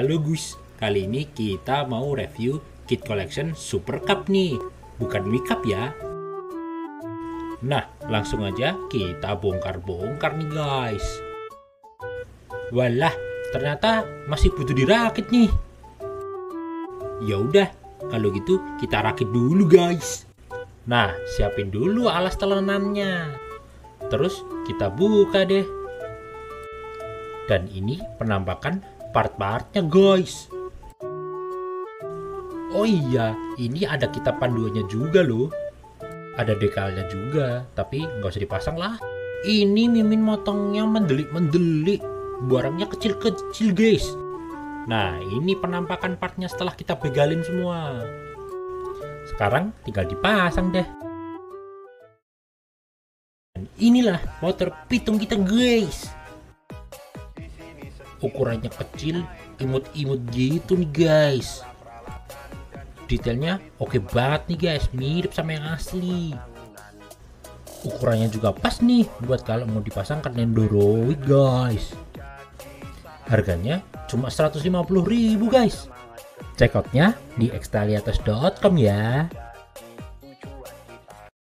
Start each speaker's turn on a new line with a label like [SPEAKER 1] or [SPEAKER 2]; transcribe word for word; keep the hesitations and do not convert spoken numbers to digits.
[SPEAKER 1] Halo Gus, kali ini kita mau review kit collection Super Cup nih, bukan Wii Cup ya. Nah, langsung aja kita bongkar-bongkar nih guys. Walah, ternyata masih butuh dirakit nih. Ya udah, kalau gitu kita rakit dulu guys. Nah, siapin dulu alas telenannya. Terus kita buka deh. Dan ini penampakan part-partnya guys. Oh iya, ini ada kitab panduannya juga loh. Ada dekalnya juga, tapi nggak usah dipasang lah. Ini Mimin motongnya mendelik-mendelik, barangnya kecil-kecil guys. Nah, ini penampakan partnya setelah kita begalin semua. Sekarang tinggal dipasang deh. Dan inilah motor pitung kita guys. Ukurannya kecil, imut-imut gitu nih guys. Detailnya oke banget nih guys, mirip sama yang asli. Ukurannya juga pas nih buat kalau mau dipasang ke Nendoroid guys. Harganya cuma seratus lima puluh ribu guys. Check outnya di extaliatus dot com ya.